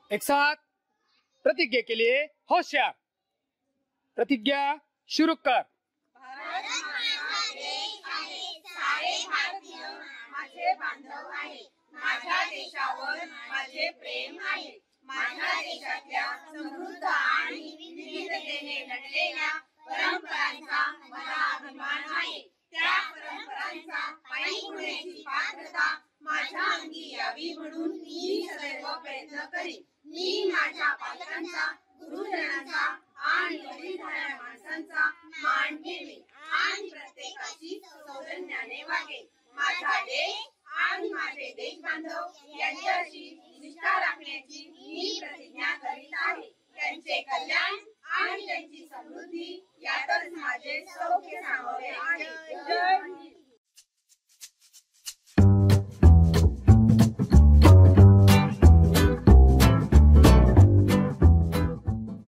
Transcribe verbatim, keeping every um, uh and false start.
एक साथ प्रतिज्ञा के लिए होशियार। प्रतिज्ञा शुरू कर। भारत माझा देश आहे, सारे भारतीय माझे बांधव आहे, माझ्या देशावर माझे प्रेम आहे, माझ्या देशातल्या समृद्ध आणि विविधतेने नटलेल्या परंपरांचा मला अभिमान आहे। त्या परंपरांचा पायी होण्याची पात्रता माझ्या अंगी यावी म्हणून मी सदैव प्रयत्न करीन। मी माझ्या पालकांचा, गुरुजनांचा आणि वडीलधाऱ्या माणसांचा मान ठेवीन आणि प्रत्येकाशी सौजन्याने वागेन। माझा देश आणि माझे देश बांधव यांच्याशी निष्ठा राखण्याची मी प्रतिज्ञा करीत आहे। त्यांचे कल्याण आणि त्यांची समृद्धी यातच माझे सौख्य सामावले आहे। जय हिंद।